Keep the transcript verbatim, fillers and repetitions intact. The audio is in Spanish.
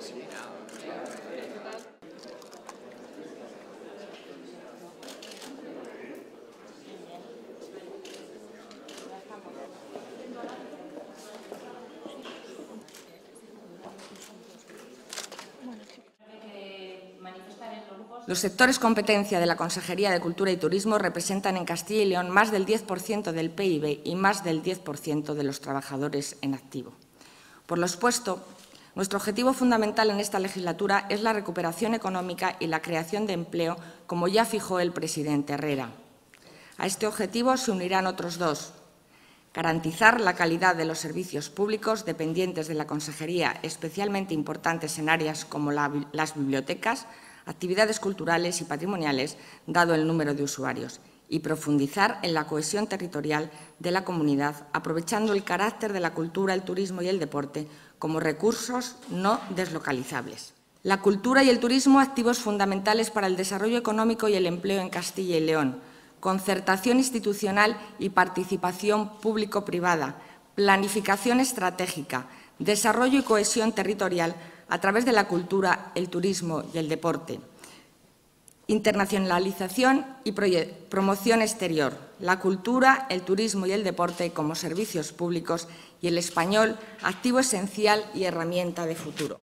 Los sectores competencia de la Consejería de Cultura y Turismo representan en Castilla y León más del diez por ciento del P I B y más del diez por ciento de los trabajadores en activo. Por lo expuesto, nuestro objetivo fundamental en esta legislatura es la recuperación económica y la creación de empleo, como ya fijó el presidente Herrera. A este objetivo se unirán otros dos: garantizar la calidad de los servicios públicos dependientes de la Consejería, especialmente importantes en áreas como la, las bibliotecas, actividades culturales y patrimoniales, dado el número de usuarios, y profundizar en la cohesión territorial de la comunidad, aprovechando el carácter de la cultura, el turismo y el deporte como recursos no deslocalizables. La cultura y el turismo, activos fundamentales para el desarrollo económico y el empleo en Castilla y León, concertación institucional y participación público-privada, planificación estratégica, desarrollo y cohesión territorial a través de la cultura, el turismo y el deporte. Internacionalización y promoción exterior, la cultura, el turismo y el deporte como servicios públicos y el español, activo esencial y herramienta de futuro.